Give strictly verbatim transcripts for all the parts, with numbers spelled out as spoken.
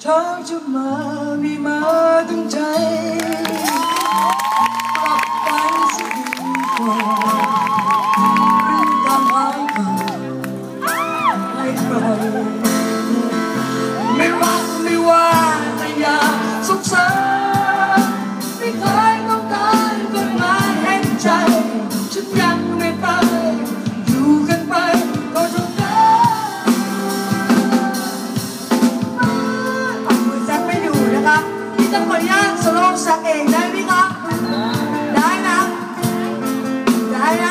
ธอจะมาไม่มาตั้งใจกลับไปสิดีกว่าเรื่องทำให้เขาให้ใครไม่รักไม่ว่าแต่อยากสงสารไม่เคยต้องการคนมาเห็นใจฉันยังไม่ไปอยู่กันไปก็จงได้ขอบคุณแซคไม่อยู่นะครับที่จะขออนุญาตสโลว์แซคเองได้ไหมครับได้นะได้นะ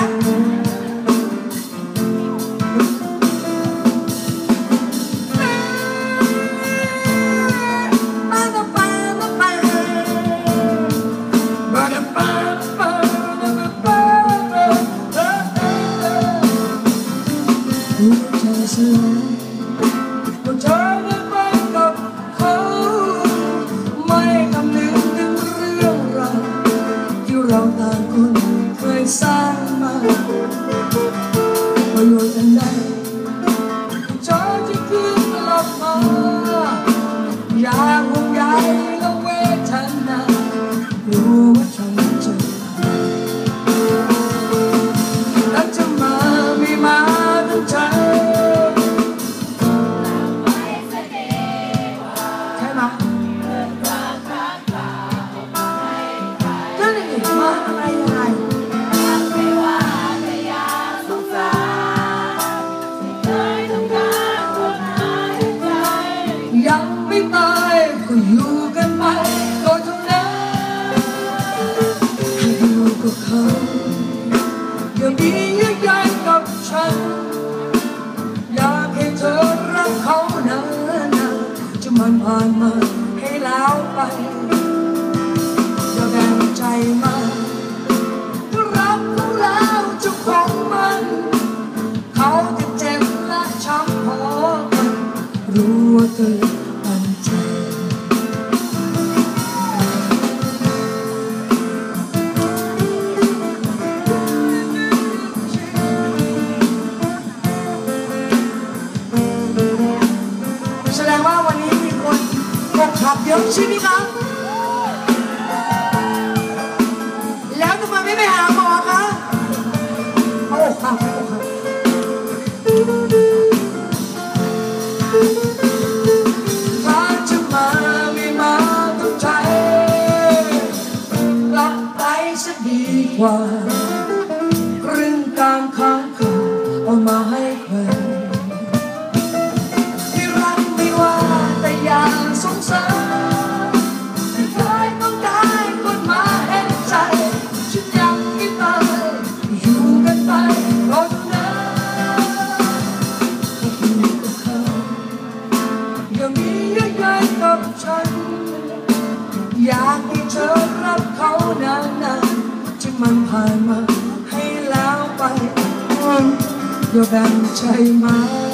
เธอได้ไปกับเขาไม่คำนึงถึงเรื่องราวที่เราต่างคนเคยสร้างมาประโยชน์อันใดเธอจะคืนกลับมาอย่าห่วงใยและเวทนารู้ว่าฉันจะและจะมาไม่มาตั้งใจยังไม่ตายก็อยู่กันไปก็เท่านั้นให้อยู่กับเขาอย่ามีเยื่อใยกับฉันอยากให้เธอรักเขานานๆจะมันผ่านมาให้แล้วไปอย่าแบ่งใจมารักเขาแล้วเจ้าของมันเขาจะเจ็บและช้ำพอกันรู้ว่าเธอแสดงว่าวันนี้มีคนอกหักเยอะใช่ไหมครับแล้วทำไมไม่ไปหาหมอคะเขาอกหักไม่อกหักถ้าจะมาไม่มาต้องใจกลับไปซะดีกว่าเรื่องการค้างคาเอามาให้ใครสงสารที่เคยต้องการคนมาเห็นใจฉันยังไม่ตายอยู่กันไปเพราะเธออยู่กับเขาอย่ามีเยื่อใยกับฉันอยากให้เธอรับเขานานๆที่มันผ่านมาให้แล้วไปอย่าแบ่งใจมา